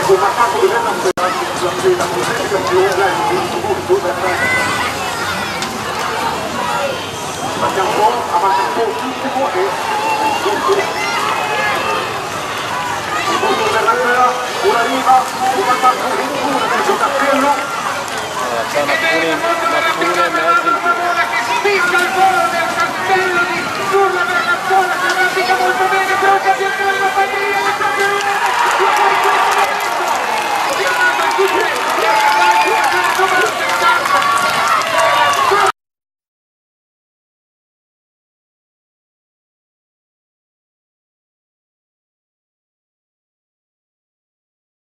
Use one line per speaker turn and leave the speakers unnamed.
un attacco di Venezia la posizione più lunga è giusto avanti un po' ultimo e il punto per la sera, una riva, un attacco